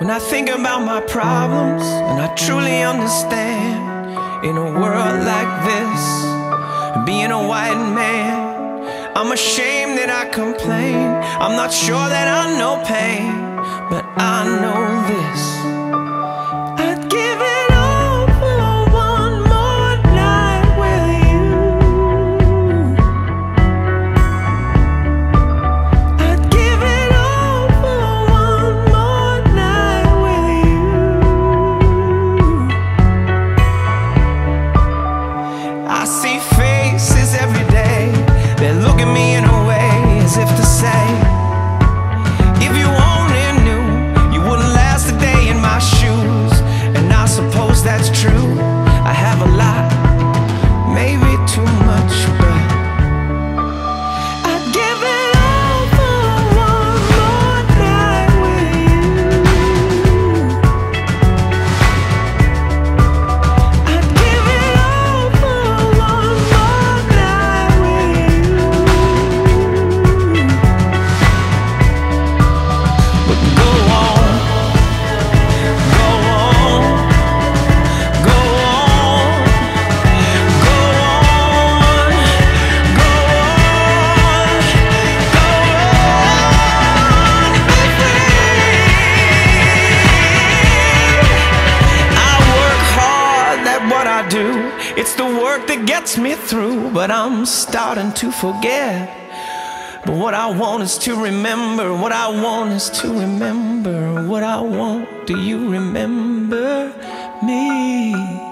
When I think about my problems, and I truly understand, in a world like this, being a white man, I'm ashamed that I complain. I'm not sure that I know pain, but I know this: I'd give it all for one more night with you. I'd give it all for one more night with you. I see faces every day, they look at me in a way as if to say, if you only knew, you wouldn't last a day in my shoes. And I suppose that's true. I have a lot, maybe too much, but I'd give it all for one more night with you. I'd give it all for one more night with you. But go on, go on, go on, go on, go on, go on, be free. I work hard at what I do. It's the work that gets me through, but I'm starting to forget. But what I want is to remember. What I want is to remember. What I want, do you remember me?